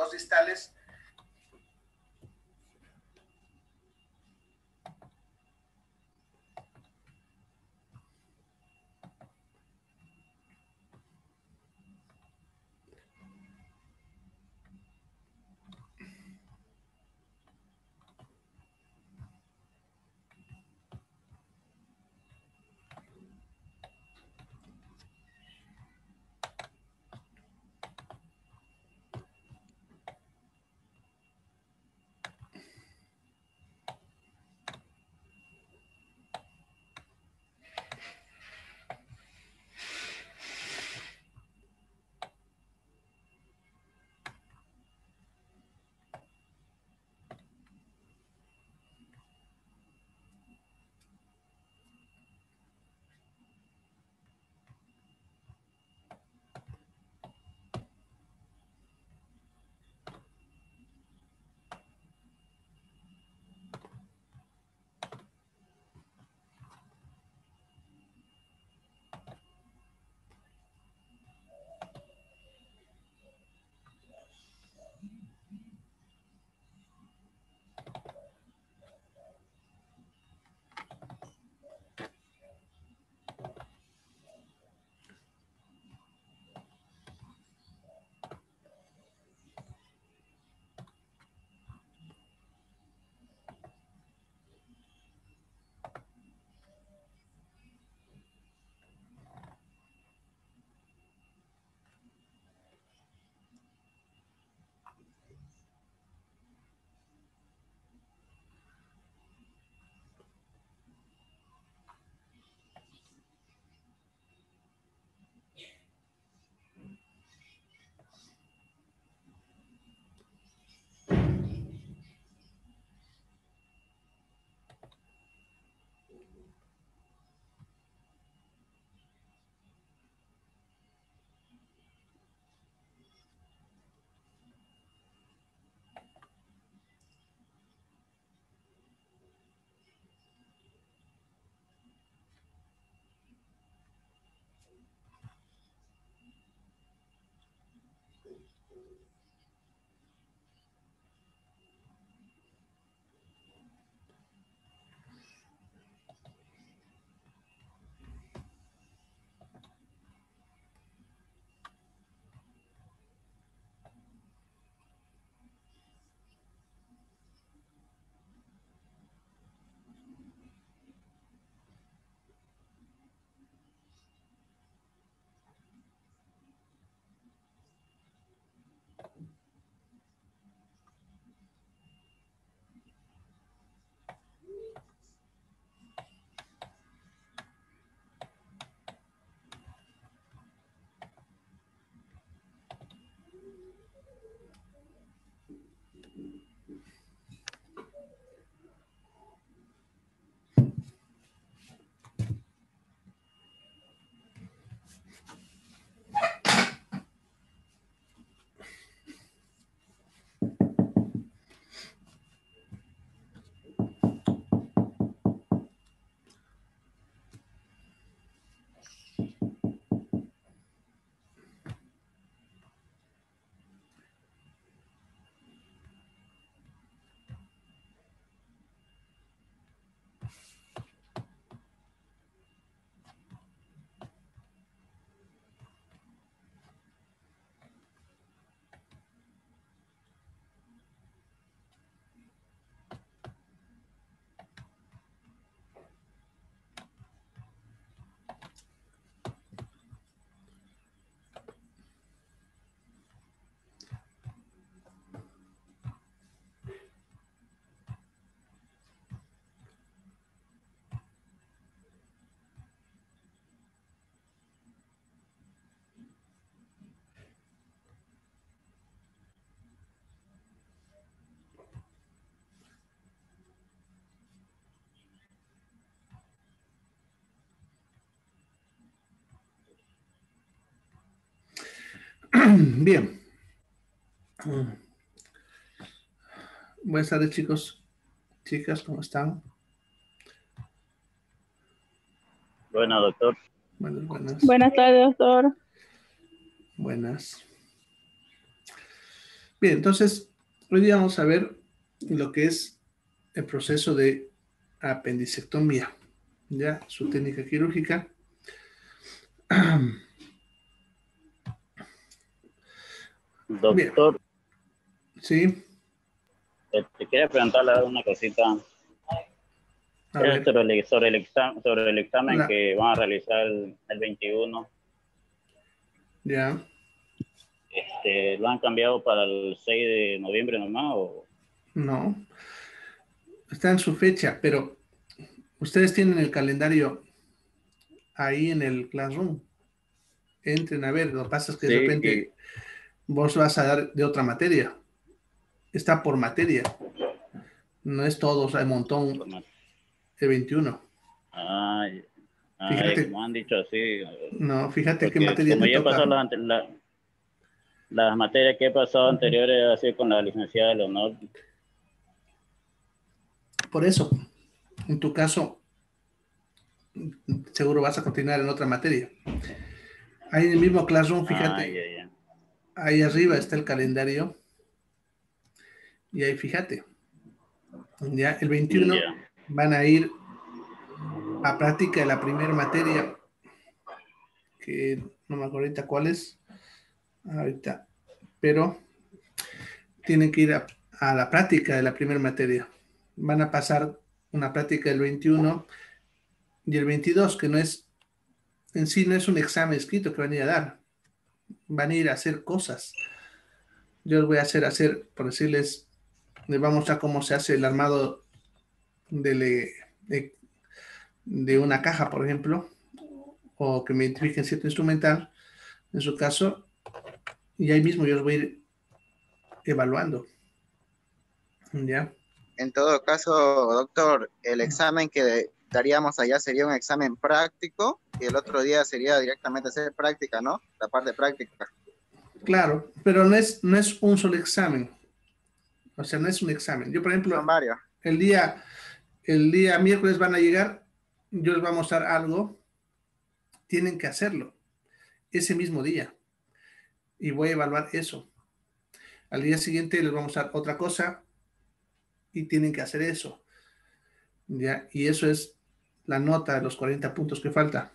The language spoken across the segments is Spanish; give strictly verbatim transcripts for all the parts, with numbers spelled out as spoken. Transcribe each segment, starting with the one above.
dos distales. Bien. Buenas tardes, chicos. Chicas, ¿cómo están? Buenas, doctor. Buenas, buenas. Buenas tardes, doctor. Buenas. Bien, entonces, hoy día vamos a ver lo que es el proceso de apendicectomía, ya, su técnica quirúrgica. Bien, Doctor, sí, eh, te quería preguntarle una cosita. a Es ver, sobre el, sobre el, examen, sobre el examen la, que van a realizar el, el veintiuno. ya, Este, ¿lo han cambiado para el seis de noviembre nomás? O... no, está en su fecha, pero ustedes tienen el calendario ahí en el Classroom. Entren a ver, lo que pasa es que de Sí, y, repente vos vas a dar de otra materia, está por materia, no es todo, o sea, hay un montón de veintiuno. ay, ay, Fíjate, como han dicho así, no, fíjate qué porque materia como te ya he pasado toca. las, la, las materias que he pasado Ujú. anteriores, así con la licenciada Leonor. Por eso, en tu caso, seguro vas a continuar en otra materia. Ahí en el mismo Classroom, Ay, fíjate, ay, ay. ahí arriba está el calendario y ahí fíjate, ya el veintiuno Ya. van a ir a práctica de la primera materia, que no me acuerdo ahorita cuál es, ahorita, pero tienen que ir a, a la práctica de la primera materia. Van a pasar una práctica del veintiuno y el veintidós, que no es, en sí no es un examen escrito que van a ir a dar, van a ir a hacer cosas. Yo les voy a hacer, hacer, por decirles, les voy a mostrar cómo se hace el armado de, le, de, de una caja, por ejemplo, o que me identifiquen cierto instrumental, en su caso, y ahí mismo yo los voy a ir evaluando, ¿ya? En todo caso, doctor, el examen que daríamos allá sería un examen práctico y el otro día sería directamente hacer práctica, ¿no? La parte práctica. Claro, pero no es, no es un solo examen, o sea, no es un examen. Yo, por Son ejemplo, varios. el día, el día miércoles van a llegar, yo les voy a mostrar algo, tienen que hacerlo ese mismo día y voy a evaluar eso. Al día siguiente les vamos a dar otra cosa y tienen que hacer eso, ¿ya? Y eso es la nota de los cuarenta puntos que falta.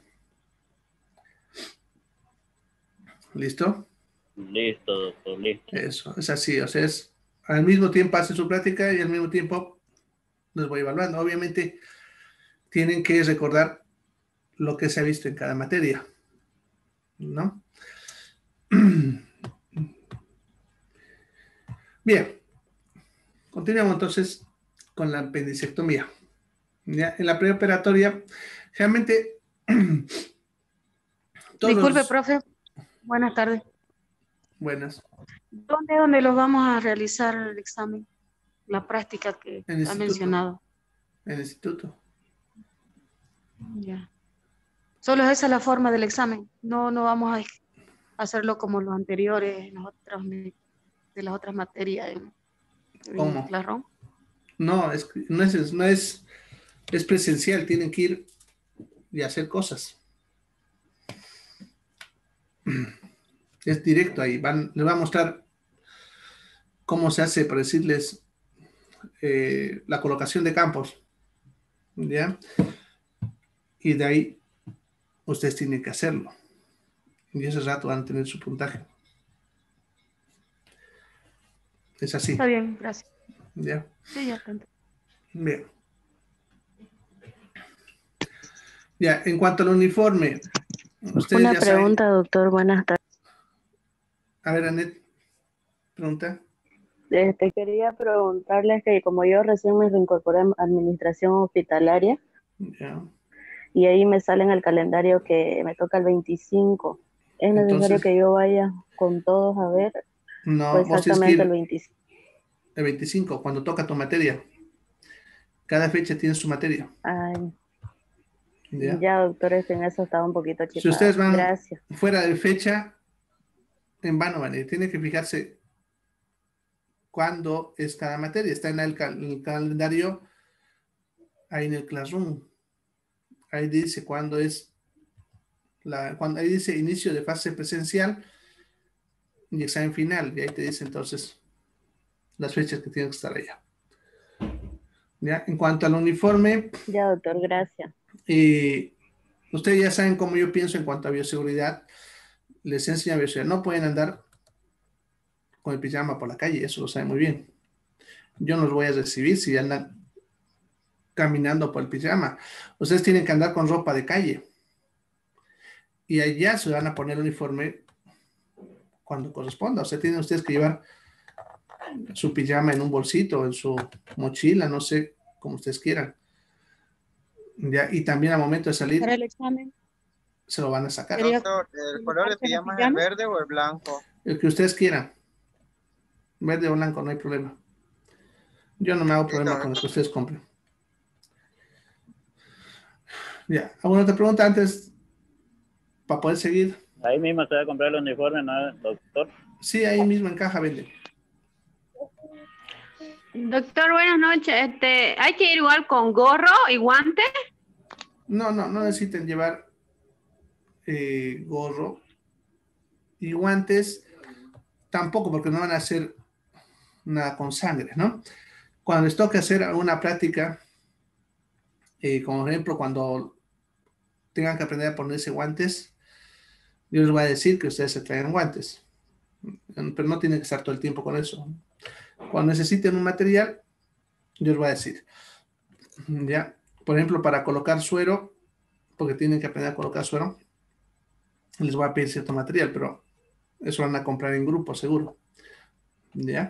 ¿Listo? Listo, doctor, listo. Eso, es así, o sea, es al mismo tiempo hacen su práctica y al mismo tiempo los voy evaluando. Obviamente tienen que recordar lo que se ha visto en cada materia, ¿no? Bien, continuamos entonces con la apendicectomía. ¿Ya? En la preoperatoria, realmente todos Disculpe, los... profe. Buenas tardes. Buenas. ¿Dónde es donde los vamos a realizar el examen? La práctica que En el ha instituto. mencionado. En el instituto. Ya. Solo es esa la forma del examen. No, no vamos a hacerlo como los anteriores, en las otras, de las otras materias en, en ¿Cómo? Classroom. No, es, no, es, no es, es presencial, tienen que ir y hacer cosas. Es directo ahí. Van, les va a mostrar cómo se hace, para decirles, eh, la colocación de campos. ¿Ya? Y de ahí ustedes tienen que hacerlo. Y ese rato van a tener su puntaje. Es así. Está bien, gracias. ¿Ya? Sí, ya está. Bien. Ya, en cuanto al uniforme, ustedes Una ya saben. pregunta, doctor, buenas tardes. A ver, Anet, pregunta. Este, quería preguntarles que como yo recién me reincorporé en administración hospitalaria Ya. y ahí me sale en el calendario que me toca el veinticinco, ¿es necesario Entonces, que yo vaya con todos a ver o no, vos tienes que exactamente el ir veinticinco? el veinticinco, cuando toca tu materia. Cada fecha tiene su materia. Ay, ¿Ya? ya, doctor, es que en eso estaba un poquito Si ustedes chipada. van Gracias. fuera de fecha, en vano van a ir. Tienen que fijarse cuándo es cada materia. Está en el, cal el calendario, ahí en el Classroom. Ahí dice cuándo es, la, cuando, ahí dice inicio de fase presencial y examen final. Y ahí te dice entonces las fechas que tienen que estar allá. ¿Ya? En cuanto al uniforme, Ya, doctor, gracias. eh, ustedes ya saben cómo yo pienso en cuanto a bioseguridad. Les enseño a bioseguridad. No pueden andar con el pijama por la calle, eso lo saben muy bien. Yo no los voy a recibir si andan caminando por el pijama. Ustedes tienen que andar con ropa de calle. Y allá se van a poner el uniforme cuando corresponda. O sea, tienen ustedes que llevar su pijama en un bolsito, en su mochila, no sé, como ustedes quieran. ¿Ya? Y también al momento de salir, Para el examen, se lo van a sacar. Sería- Doctor, ¿el color de pijama es el verde o el blanco? El que ustedes quieran. Verde o blanco, no hay problema. Yo no me hago problema Listo, con lo que ustedes compren. Ya. ¿Alguna otra pregunta antes para poder seguir? Ahí mismo se va a comprar el uniforme, ¿no, doctor? Sí, ahí mismo en caja venden. Doctor, buenas noches. Este, ¿hay que ir igual con gorro y guantes? No, no, no necesiten llevar eh, gorro y guantes tampoco, porque no van a hacer nada con sangre, ¿no? Cuando les toque hacer alguna práctica, eh, como por ejemplo cuando tengan que aprender a ponerse guantes, yo les voy a decir que ustedes se traigan guantes, pero no tienen que estar todo el tiempo con eso. Cuando necesiten un material, yo les voy a decir, ¿ya? Por ejemplo, para colocar suero, porque tienen que aprender a colocar suero, les voy a pedir cierto material, pero eso van a comprar en grupo, seguro. ¿Ya?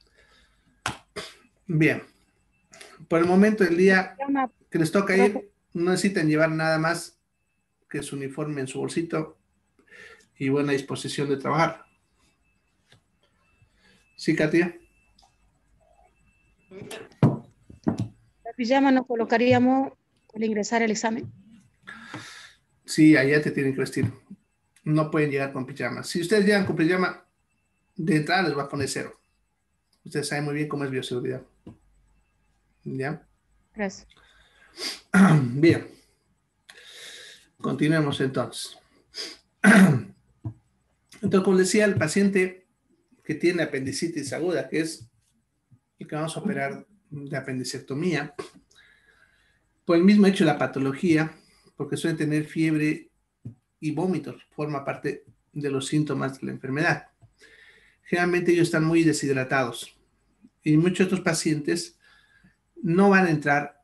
Bien. Por el momento, el día que les toca ir, no necesitan llevar nada más que su uniforme en su bolsito y buena disposición de trabajar. ¿Sí, Katia? La pijama nos colocaríamos al ingresar al examen. Sí, allá te tienen que vestir. No pueden llegar con pijama. Si ustedes llegan con pijama, de entrada les va a poner cero. Ustedes saben muy bien cómo es bioseguridad. ¿Ya? Gracias. Bien. Continuemos entonces. Entonces, como decía, el paciente que tiene apendicitis aguda, que es el que vamos a operar de apendicectomía, por el mismo hecho de la patología, porque suele tener fiebre y vómitos, forma parte de los síntomas de la enfermedad. Generalmente ellos están muy deshidratados y muchos de estos pacientes no van a entrar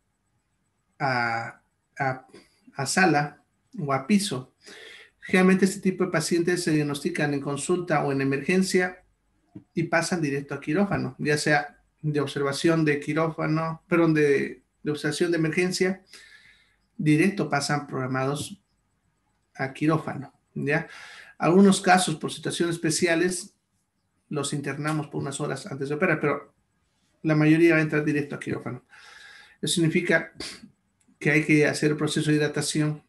a, a, a sala o a piso. Generalmente este tipo de pacientes se diagnostican en consulta o en emergencia y pasan directo a quirófano, ya sea de observación de quirófano, perdón, de, de observación de emergencia, directo pasan programados a quirófano, ¿ya? Algunos casos, por situaciones especiales, los internamos por unas horas antes de operar, pero la mayoría va a entrar directo a quirófano. Eso significa que hay que hacer el proceso de hidratación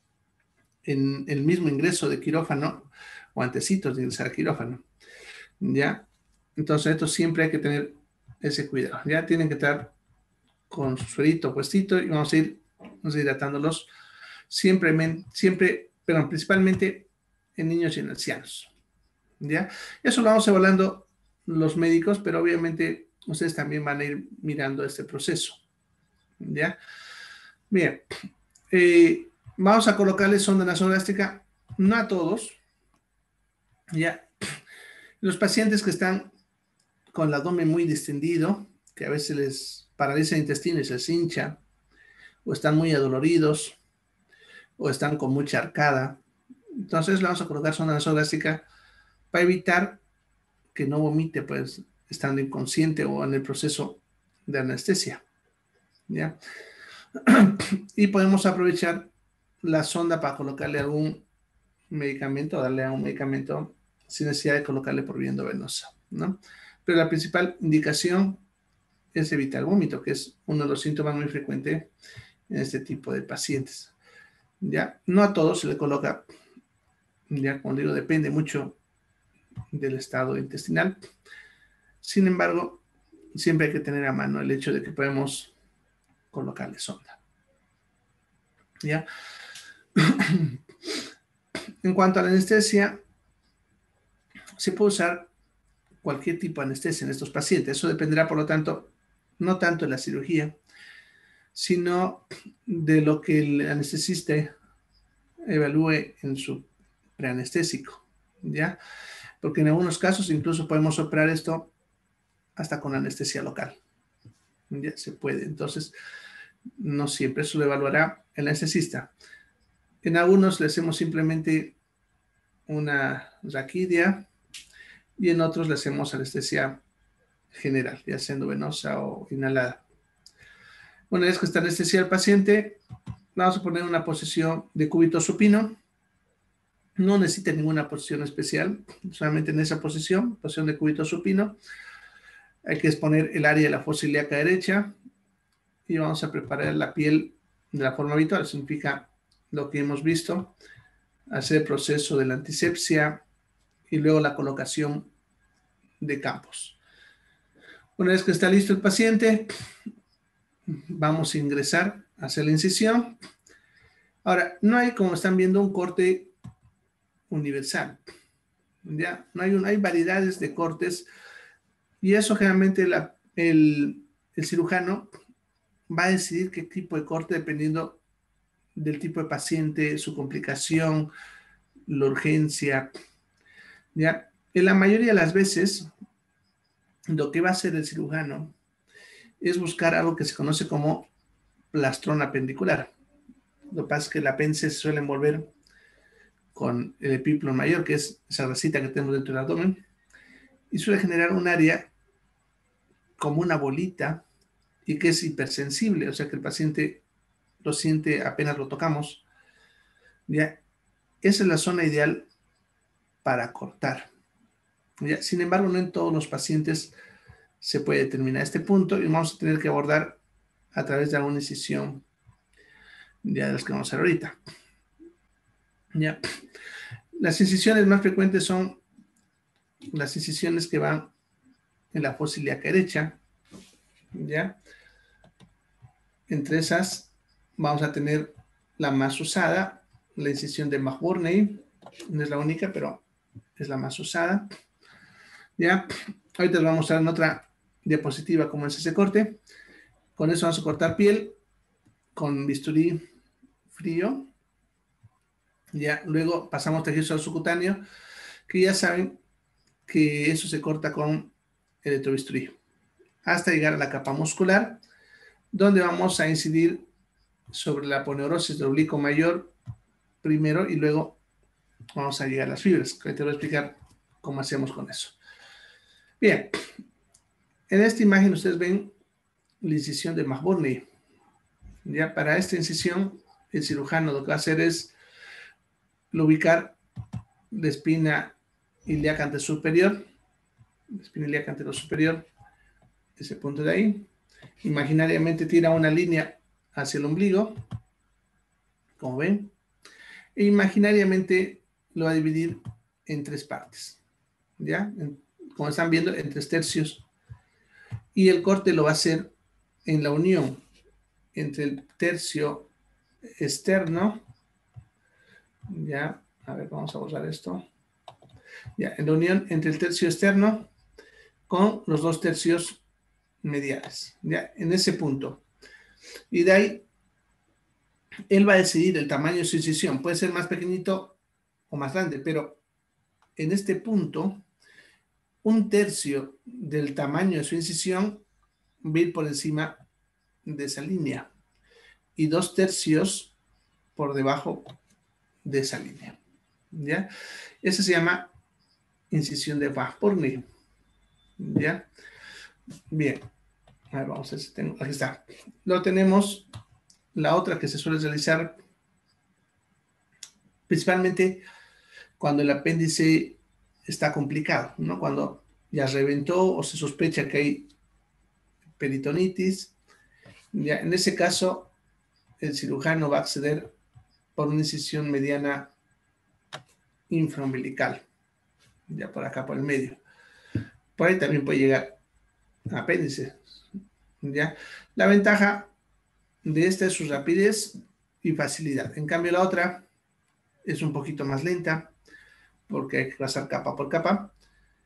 en el mismo ingreso de quirófano o antecitos de ingresar a quirófano, ¿ya? Entonces, esto siempre hay que tener ese cuidado, ¿ya? Tienen que estar con su suerito puestito y vamos a ir vamos a ir hidratándolos siempre, siempre, pero principalmente en niños y en ancianos, ¿ya? Eso lo vamos evaluando los médicos, pero obviamente ustedes también van a ir mirando este proceso, ¿ya? Bien, eh, vamos a colocarle sonda nasogástrica, no a todos, ¿ya? Los pacientes que están con el abdomen muy distendido, que a veces les paraliza el intestino y se les hincha, o están muy adoloridos, o están con mucha arcada. Entonces le vamos a colocar sonda nasogástrica para evitar que no vomite, pues, estando inconsciente o en el proceso de anestesia, ¿ya? Y podemos aprovechar la sonda para colocarle algún medicamento, darle a un medicamento sin necesidad de colocarle por vía endovenosa, ¿no? Pero la principal indicación es evitar el vómito, que es uno de los síntomas muy frecuentes en este tipo de pacientes. Ya, no a todos se le coloca, ya como digo, depende mucho del estado intestinal. Sin embargo, siempre hay que tener a mano el hecho de que podemos colocarle sonda. ¿Ya? En cuanto a la anestesia, se puede usar cualquier tipo de anestesia en estos pacientes. Eso dependerá, por lo tanto, no tanto de la cirugía, sino de lo que el anestesista evalúe en su preanestésico, ¿ya? Porque en algunos casos incluso podemos operar esto hasta con anestesia local. Ya se puede. Entonces, no siempre eso lo evaluará el anestesista. En algunos le hacemos simplemente una raquidia y en otros le hacemos anestesia general, ya sea endovenosa o inhalada. Una vez que está anestesiado el paciente, vamos a poner una posición de cúbito supino. No necesita ninguna posición especial, solamente en esa posición, posición de cúbito supino. Hay que exponer el área de la fosa ilíaca derecha y vamos a preparar la piel de la forma habitual. Significa lo que hemos visto, hacer el proceso de la antisepsia y luego la colocación de campos. Una vez que está listo el paciente, vamos a ingresar, a hacer la incisión. Ahora, no hay, como están viendo, un corte universal. ¿Ya? No hay, un, hay variedades de cortes y eso generalmente la, el, el cirujano va a decidir qué tipo de corte dependiendo del tipo de paciente, su complicación, la urgencia. ¿Ya? En la mayoría de las veces, lo que va a hacer el cirujano es buscar algo que se conoce como plastrón apendicular. Lo que pasa es que el apéndice se suele envolver con el epíplon mayor, que es esa rasita que tenemos dentro del abdomen, y suele generar un área como una bolita y que es hipersensible, o sea que el paciente lo siente apenas lo tocamos. ¿Ya? Esa es la zona ideal para cortar. ¿Ya? Sin embargo, no en todos los pacientes se puede determinar este punto y vamos a tener que abordar a través de alguna incisión ya de las que vamos a hacer ahorita. ¿Ya? Las incisiones más frecuentes son las incisiones que van en la fosa ilíaca derecha. ¿Ya? Entre esas vamos a tener la más usada, la incisión de McBurney. No es la única, pero es la más usada. ¿Ya? Ahorita les voy a mostrar en otra diapositiva cómo es ese corte. Con eso vamos a cortar piel con bisturí frío. Ya, luego pasamos tejido subcutáneo, que ya saben que eso se corta con electrobisturí, hasta llegar a la capa muscular, donde vamos a incidir sobre la aponeurosis del oblicuo mayor primero y luego vamos a llegar a las fibras, que te voy a explicar cómo hacemos con eso. Bien, en esta imagen ustedes ven la incisión de McBurney. Ya para esta incisión, el cirujano lo que va a hacer es ubicar la espina ilíaca anterior superior, la espina ilíaca anterior superior, ese punto de ahí. Imaginariamente tira una línea hacia el ombligo, como ven, e imaginariamente lo va a dividir en tres partes, ¿ya? En, como están viendo, en tres tercios. Y el corte lo va a hacer en la unión entre el tercio externo. Ya, a ver, vamos a borrar esto. Ya, en la unión entre el tercio externo con los dos tercios mediales. Ya, en ese punto. Y de ahí, él va a decidir el tamaño de su incisión. Puede ser más pequeñito o más grande, pero en este punto, un tercio del tamaño de su incisión va a ir por encima de esa línea y dos tercios por debajo de esa línea. ¿Ya? Esa se llama incisión de McBurney. ¿Ya? Bien. A ver, vamos a ver si tengo. Aquí está. Luego tenemos la otra que se suele realizar principalmente cuando el apéndice está complicado, ¿no? Cuando ya reventó o se sospecha que hay peritonitis. Ya, en ese caso, el cirujano va a acceder por una incisión mediana infraumbilical, ya por acá por el medio. Por ahí también puede llegar a apéndice. ¿Ya? La ventaja de esta es su rapidez y facilidad. En cambio, la otra es un poquito más lenta porque hay que pasar capa por capa.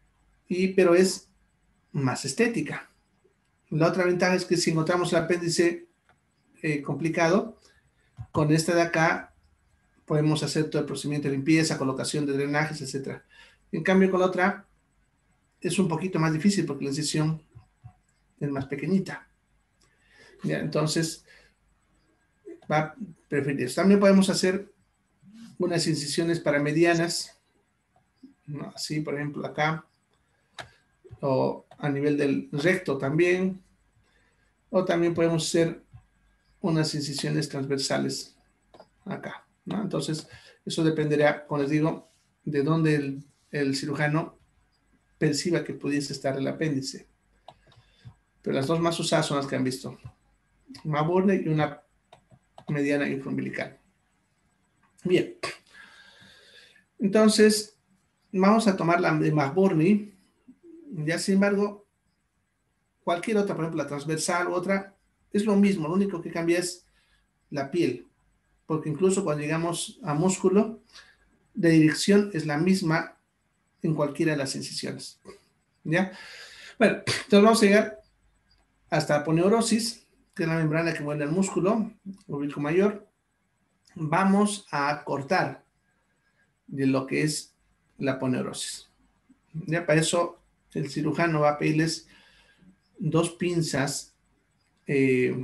y, pero es más estética. La otra ventaja es que si encontramos el apéndice eh, complicado, con esta de acá podemos hacer todo el procedimiento de limpieza, colocación de drenajes, etcétera. En cambio, con la otra es un poquito más difícil porque la incisión es más pequeñita. ¿Ya? Entonces, va a preferir eso. También podemos hacer unas incisiones para medianas, ¿no? Así, por ejemplo, acá, o a nivel del recto también, o también podemos hacer unas incisiones transversales acá, ¿no? Entonces, eso dependerá, como les digo, de dónde el, el cirujano perciba que pudiese estar el apéndice. Pero las dos más usadas son las que han visto. McBurney y una mediana infraumbilical. Bien. Entonces, vamos a tomar la de McBurney. Ya, sin embargo, cualquier otra, por ejemplo, la transversal u otra, es lo mismo. Lo único que cambia es la piel. Porque incluso cuando llegamos a músculo, de dirección es la misma en cualquiera de las incisiones. ¿Ya? Bueno, entonces vamos a llegar hasta la aponeurosis, que es la membrana que envuelve el músculo oblicuo mayor. Vamos a cortar de lo que es la aponeurosis. Ya, para eso el cirujano va a pedirles dos pinzas eh,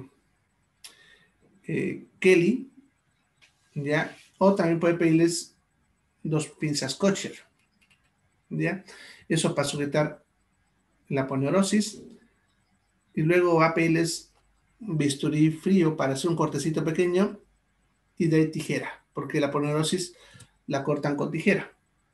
eh, Kelly, ¿ya? O también puede pedirles dos pinzas Kosher, ¿ya? Eso para sujetar la aponeurosis. Y luego va a pedirles bisturí frío para hacer un cortecito pequeño y de tijera, porque la aponeurosis la cortan con tijera.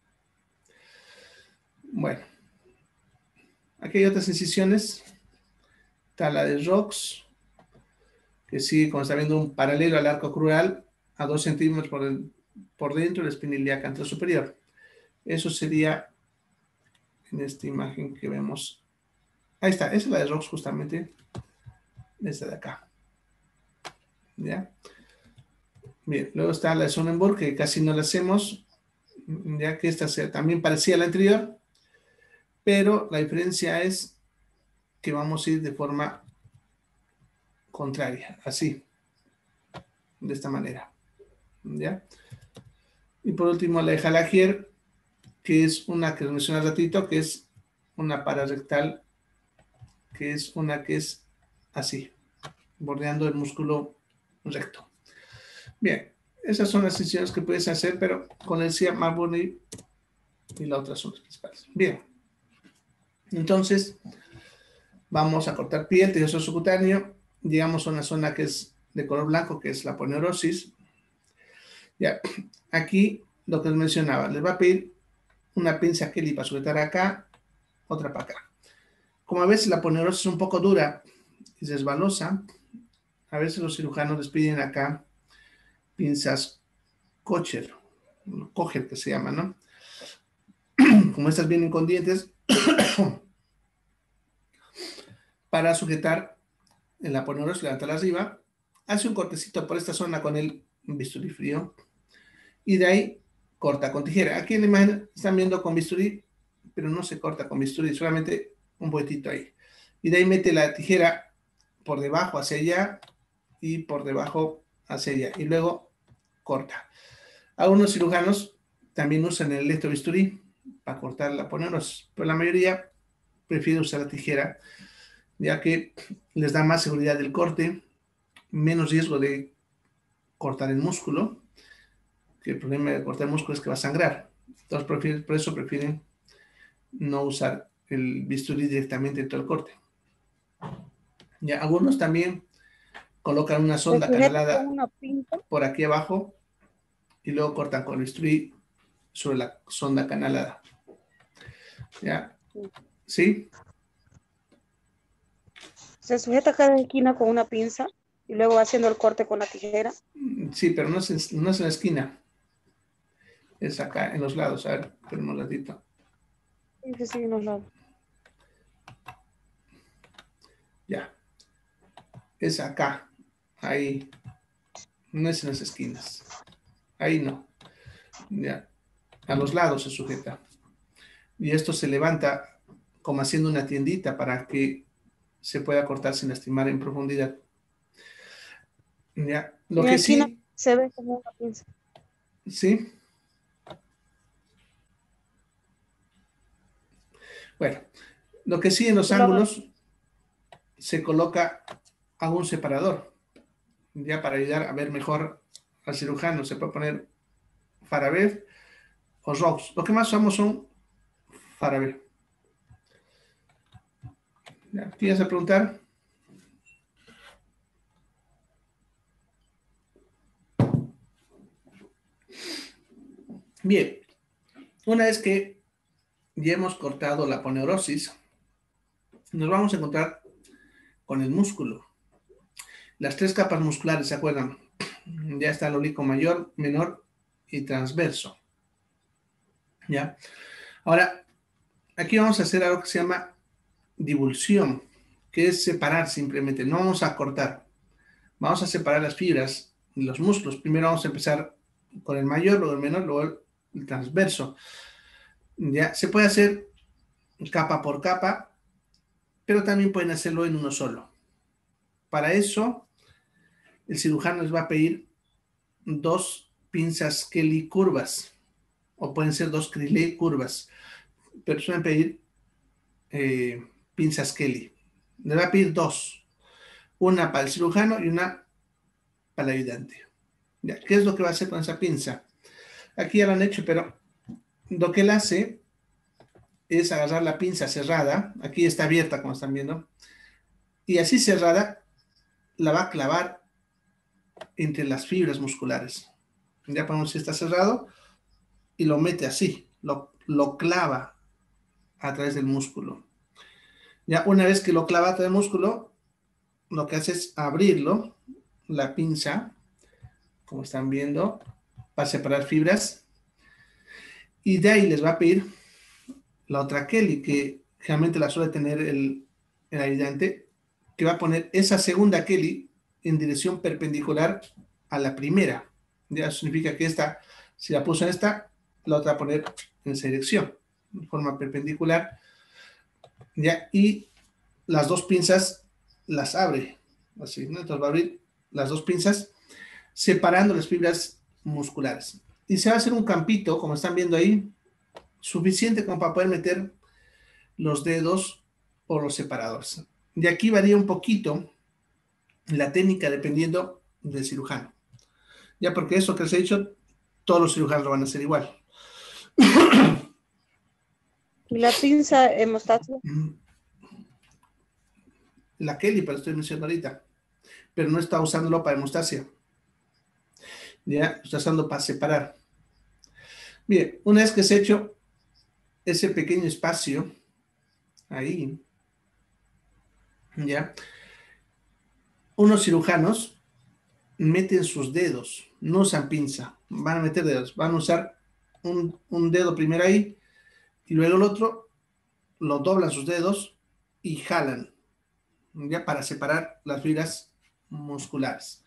Bueno, aquí hay otras incisiones. Está la de Rox, que sigue, como está viendo, un paralelo al arco crural a dos centímetros por, el, por dentro de la espina ilíaca anterosuperior. Eso sería en esta imagen que vemos. Ahí está, esa es la de Rox justamente. Esta de acá. ¿Ya? Bien, luego está la de Sonnenburg, que casi no la hacemos, ya que esta se, también parecía la anterior, pero la diferencia es que vamos a ir de forma contraria, así, de esta manera. ¿Ya? Y por último la de Halagier, que es una que les mencioné un ratito, que es una pararectal, que es una que es así, bordeando el músculo recto. Bien, esas son las incisiones que puedes hacer, pero con el C I A McBurney y la otra son las principales. Bien, entonces vamos a cortar piel, tejido subcutáneo, llegamos a una zona que es de color blanco, que es la aponeurosis. Ya, aquí lo que les mencionaba, les va a pedir una pinza Kelly para sujetar acá, otra para acá. Como a veces la aponeurosis es un poco dura y resbalosa, a veces los cirujanos les piden acá pinzas Kosher, Kosher que se llama, ¿no? Como estas vienen con dientes, para sujetar en la aponeurosis, levantarla arriba, hace un cortecito por esta zona con el bisturí frío y de ahí corta con tijera. Aquí en la imagen están viendo con bisturí, pero no se corta con bisturí, solamente un boletito ahí. Y de ahí mete la tijera por debajo hacia allá y por debajo hacia allá. Y luego corta. Algunos cirujanos también usan el electrobisturí para cortar la aponeurosis, pero la mayoría prefiere usar la tijera, ya que les da más seguridad del corte, menos riesgo de cortar el músculo, que el problema de cortar el músculo es que va a sangrar. Entonces, prefieren, por eso prefieren no usar el bisturí directamente en todo el corte. Ya, algunos también colocan una sonda canalada por aquí abajo y luego cortan con el bisturí sobre la sonda canalada. ¿Ya? ¿Sí? Se sujeta cada esquina con una pinza y luego va haciendo el corte con la tijera. Sí, pero no es en, no es en la esquina. Es acá, en los lados. A ver, esperen un ratito. Sí, sí, sí, en los lados. Ya. Es acá. Ahí. No es en las esquinas. Ahí no. Ya. A los lados se sujeta. Y esto se levanta como haciendo una tiendita para que se pueda cortar sin lastimar en profundidad. Ya, lo Y que aquí no sí, se ve como una pinza. sí. Bueno, lo que sí en los Solo- ángulos se coloca algún separador, ya para ayudar a ver mejor al cirujano. Se puede poner Farabev o Rox. Lo que más usamos son Farabev. Ya, ¿quieres preguntar? Bien, una vez que ya hemos cortado la poneurosis, nos vamos a encontrar con el músculo. Las tres capas musculares, ¿se acuerdan? Ya está el oblicuo mayor, menor y transverso. ¿Ya? Ahora, aquí vamos a hacer algo que se llama divulsión, que es separar simplemente, no vamos a cortar. Vamos a separar las fibras y los músculos. Primero vamos a empezar con el mayor, luego el menor, luego el, el transverso. Ya se puede hacer capa por capa, pero también pueden hacerlo en uno solo. Para eso, el cirujano les va a pedir dos pinzas Kelly curvas, o pueden ser dos Crillet curvas, pero suelen pedir eh, pinzas Kelly. Les va a pedir dos, una para el cirujano y una para el ayudante. Ya, ¿qué es lo que va a hacer con esa pinza? Aquí ya lo han hecho, pero lo que él hace es agarrar la pinza cerrada, aquí está abierta como están viendo, y así cerrada la va a clavar entre las fibras musculares. Ya ponemos si está cerrado y lo mete así, lo, lo clava a través del músculo. Ya una vez que lo clava a través del músculo, lo que hace es abrirlo, la pinza, como están viendo, para separar fibras, y de ahí les va a pedir la otra Kelly, que generalmente la suele tener el, el ayudante, que va a poner esa segunda Kelly en dirección perpendicular a la primera. Ya eso significa que esta, si la puso en esta, la otra va a poner en esa dirección, de forma perpendicular. Ya, y las dos pinzas las abre, así, ¿no? Entonces va a abrir las dos pinzas, separando las fibras musculares. Y se va a hacer un campito, como están viendo ahí, suficiente como para poder meter los dedos o los separadores. De aquí varía un poquito la técnica dependiendo del cirujano. Ya porque eso que les he dicho, todos los cirujanos lo van a hacer igual. Y la pinza hemostasia. La Kelly, pero estoy mencionando ahorita. Pero no está usándolo para hemostasia. Ya, está usando para separar. Bien, una vez que se ha hecho ese pequeño espacio, ahí, ya, unos cirujanos meten sus dedos, no usan pinza, van a meter dedos, van a usar un, un dedo primero ahí y luego el otro, lo doblan sus dedos y jalan, ya para separar las fibras musculares.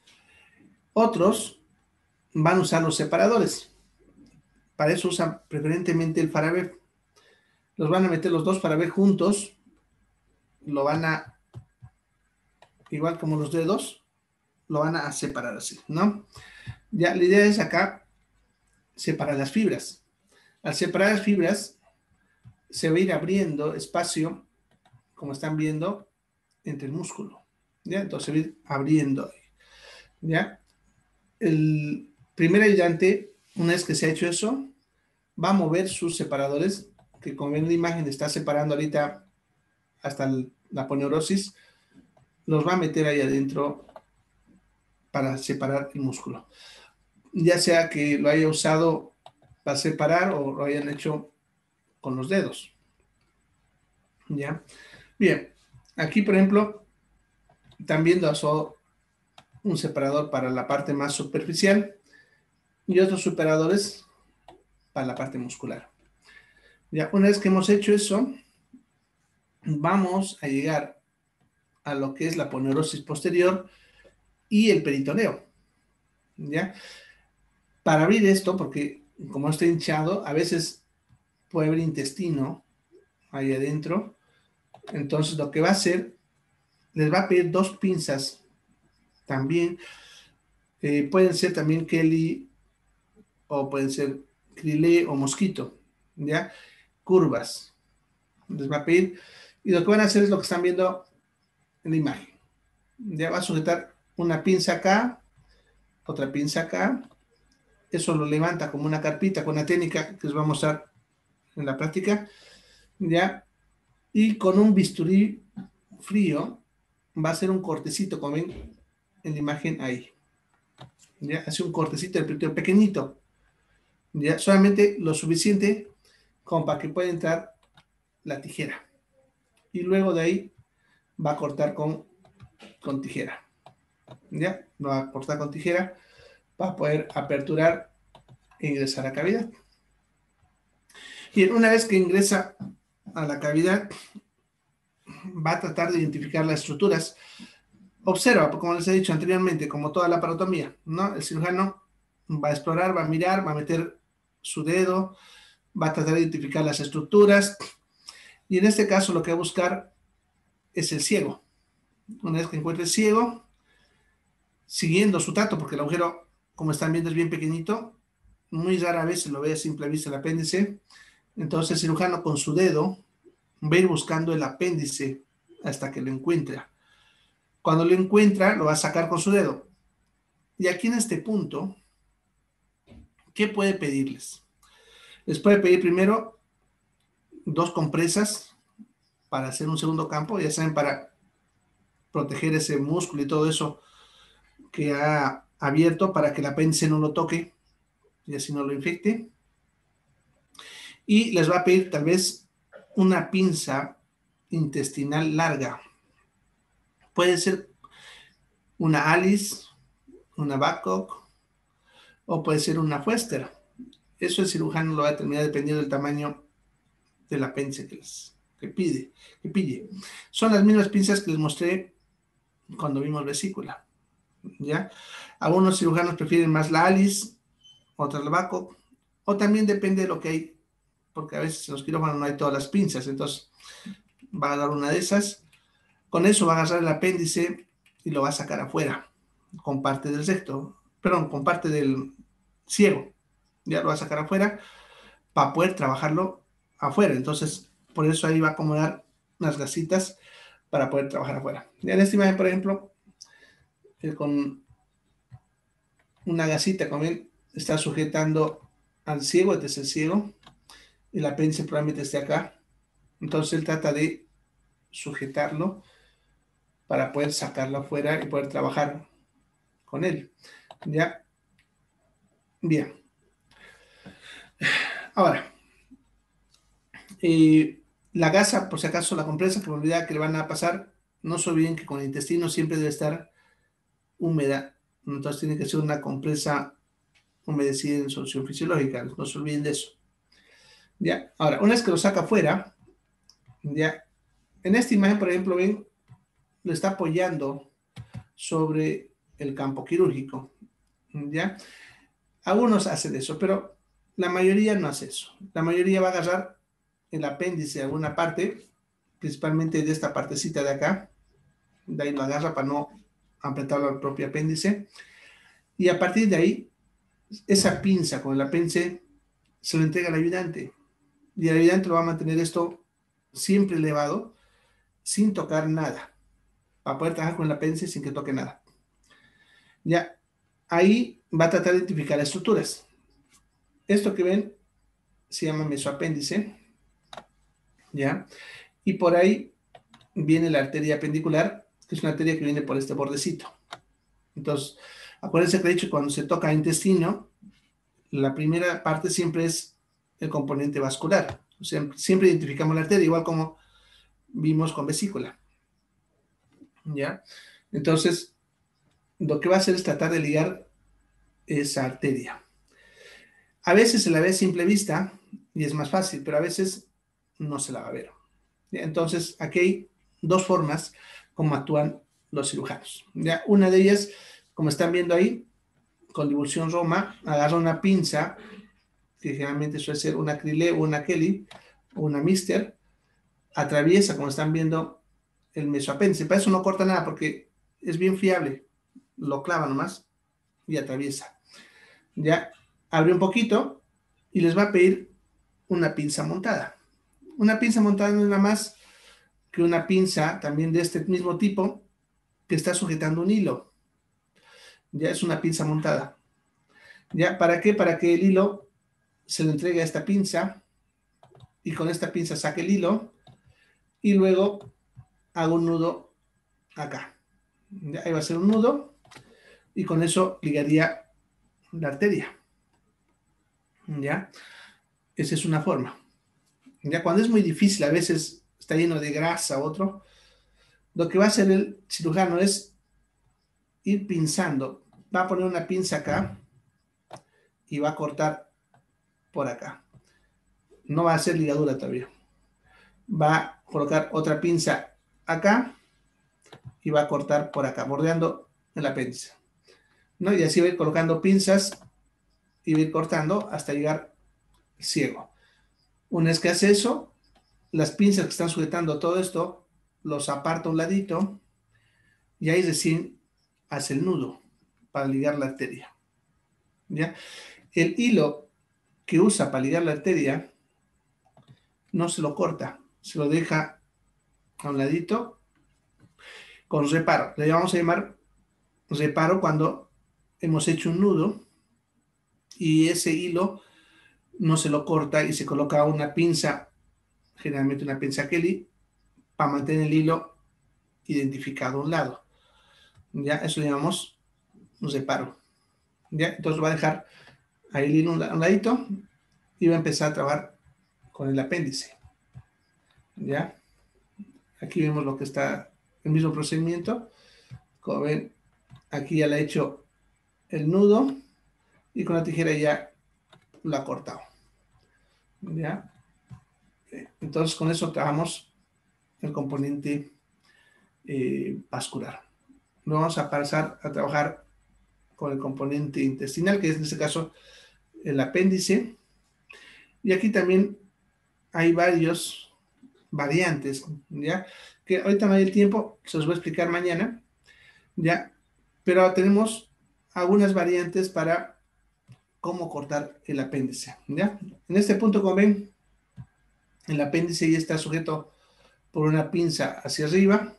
Otros van a usar los separadores, para eso usan preferentemente el Farabev. Los van a meter los dos Farabev juntos, lo van a, igual como los dedos, lo van a separar así, ¿no? Ya, la idea es acá separar las fibras. Al separar las fibras, se va a ir abriendo espacio, como están viendo, entre el músculo, ¿ya? Entonces se va a ir abriendo, ¿ya? El primer ayudante, una vez que se ha hecho eso, va a mover sus separadores, que como ven en la imagen está separando ahorita hasta el, la poneurosis, los va a meter ahí adentro para separar el músculo. Ya sea que lo haya usado para separar o lo hayan hecho con los dedos. ¿Ya? Bien, aquí por ejemplo, están viendo un separador para la parte más superficial y otros separadores para la parte muscular. Ya, una vez que hemos hecho eso, vamos a llegar a lo que es la poneurosis posterior y el peritoneo. ¿Ya? Para abrir esto, porque como está hinchado, a veces puede haber intestino, ahí adentro. Entonces lo que va a hacer, les va a pedir dos pinzas también. Eh, pueden ser también Kelly o pueden ser Crilé o Mosquito, ¿ya? Curvas. Les va a pedir. Y lo que van a hacer es lo que están viendo en la imagen. Ya va a sujetar una pinza acá, otra pinza acá. Eso lo levanta como una carpita con una técnica que les voy a mostrar en la práctica. ¿Ya? Y con un bisturí frío va a hacer un cortecito, como ven en la imagen ahí. ¿Ya? Hace un cortecito de pequeñito. ¿Ya? Solamente lo suficiente como para que pueda entrar la tijera. Y luego de ahí va a cortar con, con tijera. ¿Ya? Lo va a cortar con tijera para poder aperturar e ingresar a la cavidad. Y una vez que ingresa a la cavidad, va a tratar de identificar las estructuras. Observa, como les he dicho anteriormente, como toda la parotomía, ¿no? El cirujano va a explorar, va a mirar, va a meter su dedo, va a tratar de identificar las estructuras. Y en este caso lo que va a buscar es el ciego. Una vez que encuentre el ciego, siguiendo su trato, porque el agujero, como están viendo, es bien pequeñito, muy rara vez se lo ve a simple vista el apéndice. Entonces el cirujano con su dedo va a ir buscando el apéndice hasta que lo encuentra. Cuando lo encuentra, lo va a sacar con su dedo. Y aquí en este punto, ¿qué puede pedirles? Les puede pedir primero dos compresas para hacer un segundo campo, ya saben, para proteger ese músculo y todo eso que ha abierto para que el apéndice no lo toque y así no lo infecte. Y les va a pedir tal vez una pinza intestinal larga. Puede ser una Alice, una Babcock o puede ser una Foester. Eso el cirujano lo va a determinar dependiendo del tamaño del apéndice que, les, que pide, que pille. Son las mismas pinzas que les mostré cuando vimos vesícula. ¿Ya? Algunos cirujanos prefieren más la Alice, otras la Babcock, o también depende de lo que hay, porque a veces en los quirófanos no hay todas las pinzas, entonces va a dar una de esas. Con eso va a agarrar el apéndice y lo va a sacar afuera, con parte del recto, perdón, con parte del ciego. Ya lo va a sacar afuera para poder trabajarlo afuera. Entonces, por eso ahí va a acomodar unas gasitas para poder trabajar afuera. Ya en esta imagen, por ejemplo, eh, con una gasita, como ven, está sujetando al ciego, este es el ciego, el apéndice probablemente esté acá. Entonces él trata de sujetarlo para poder sacarlo afuera y poder trabajar con él. ¿Ya? Bien. Ahora, eh, la gasa, por si acaso, la compresa, que me olvidaba que le van a pasar, no se olviden que con el intestino siempre debe estar húmeda. Entonces tiene que ser una compresa humedecida en solución fisiológica. No se olviden de eso. ¿Ya? Ahora, una vez que lo saca afuera, ¿ya? En esta imagen, por ejemplo, ven, lo está apoyando sobre el campo quirúrgico. ¿Ya? Algunos hacen eso, pero la mayoría no hace eso. La mayoría va a agarrar el apéndice de alguna parte, principalmente de esta partecita de acá. De ahí lo agarra para no apretarlo al propio apéndice. Y a partir de ahí, esa pinza con el apéndice se lo entrega al ayudante. Y el ayudante lo va a mantener esto siempre elevado, sin tocar nada, para poder trabajar con el apéndice sin que toque nada. Ya, ahí va a tratar de identificar las estructuras. Esto que ven se llama mesoapéndice, ¿ya? Y por ahí viene la arteria apendicular, que es una arteria que viene por este bordecito. Entonces, acuérdense que he dicho, cuando se toca intestino, la primera parte siempre es el componente vascular. O sea, siempre identificamos la arteria, igual como vimos con vesícula. ¿Ya? Entonces, lo que va a hacer es tratar de ligar esa arteria. A veces se la ve a simple vista y es más fácil, pero a veces no se la va a ver. ¿Ya? Entonces, aquí hay dos formas como actúan los cirujanos. ¿Ya? Una de ellas, como están viendo ahí, con divulsión Roma, agarra una pinza, que generalmente suele ser una Crilé o una Kelly o una Mister, atraviesa, como están viendo, el mesoapéndice. Para eso no corta nada, porque es bien fiable. Lo clava nomás y atraviesa. Ya abre un poquito y les va a pedir una pinza montada. Una pinza montada no es nada más que una pinza también de este mismo tipo que está sujetando un hilo. Ya es una pinza montada. ¿Ya? ¿Para qué? Para que el hilo se le entregue a esta pinza y con esta pinza saque el hilo y luego hago un nudo acá. ¿Ya? Ahí va a ser un nudo y con eso ligaría la arteria. ¿Ya? Esa es una forma. Ya cuando es muy difícil, a veces está lleno de grasa otro, lo que va a hacer el cirujano es ir pinzando. Va a poner una pinza acá y va a cortar por acá. No va a hacer ligadura todavía. Va a colocar otra pinza acá y va a cortar por acá, bordeando el apéndice. ¿No? Y así va a ir colocando pinzas y va a ir cortando hasta llegar ciego. Una vez que hace eso, las pinzas que están sujetando todo esto, los aparta a un ladito y ahí recién hace el nudo para ligar la arteria. ¿Ya? El hilo que usa para ligar la arteria no se lo corta, se lo deja a un ladito con reparo. Le vamos a llamar reparo cuando hemos hecho un nudo y ese hilo no se lo corta y se coloca una pinza, generalmente una pinza Kelly, para mantener el hilo identificado a un lado. ¿Ya? Eso le llamamos un reparo. ¿Ya? Entonces va a dejar ahí el hilo a un ladito y va a empezar a trabajar con el apéndice. ¿Ya? Aquí vemos lo que está, el mismo procedimiento. Como ven, aquí ya le he hecho el nudo y con la tijera ya lo ha cortado. ¿Ya? Entonces con eso trabajamos el componente eh, vascular. Luego vamos a pasar a trabajar con el componente intestinal, que es en este caso el apéndice. Y aquí también hay varios variantes, ¿ya? Que ahorita no hay el tiempo, se los voy a explicar mañana, ¿ya? Pero tenemos algunas variantes para cómo cortar el apéndice, ¿ya? En este punto, como ven, el apéndice ya está sujeto por una pinza hacia arriba,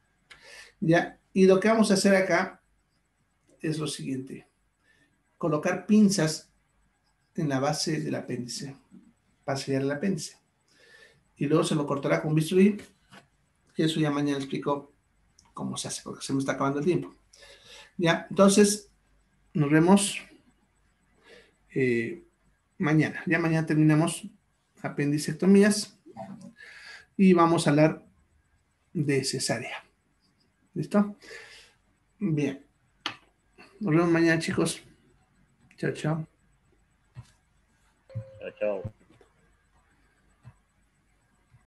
¿ya? Y lo que vamos a hacer acá es lo siguiente: colocar pinzas en la base del apéndice para sellar el apéndice. Y luego se lo cortará con bisturí, que eso ya mañana explico cómo se hace, porque se me está acabando el tiempo. Ya, entonces nos vemos eh, mañana. Ya mañana terminamos apendicectomías y vamos a hablar de cesárea. ¿Listo? Bien. Nos vemos mañana, chicos. Chao, chao. Chao, chao.